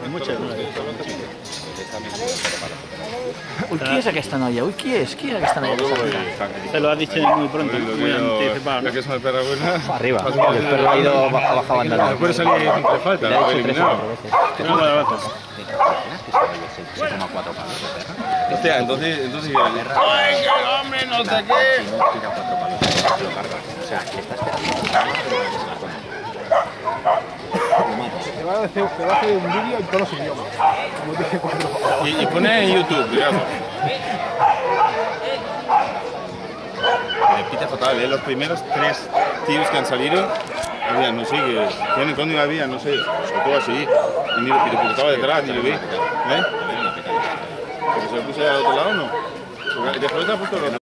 muchas. Ui, qui és aquesta noia? Ui, qui és? Qui és aquesta noia? Se lo ha dicho muy pronto, muy anticipado. Ya que es una perra buena. Arriba, el perro ha ido bajado andando. Puede salir entre falta, Le ha lo ha dicho 3 o eliminado. 4 veces. No, vale, vale. Se toma 4 palos de perra. Hostia, entonces... ¡Ay, qué hombre, no sé qué! Si no tira 4 palos, se lo cargas. O sea, le está esperando. Te va a hacer un vídeo en todos los idiomas. Como dije cuando... Y pone en YouTube, digamos. Le pita fatal, los primeros 3 tíos que han salido, había, no sé, que tienen cuando había, no sé, soltó así, y ni lo que estaba detrás, ni lo vi. ¿Eh? ¿Que se lo puse al otro lado o no? Porque después te ha puesto los...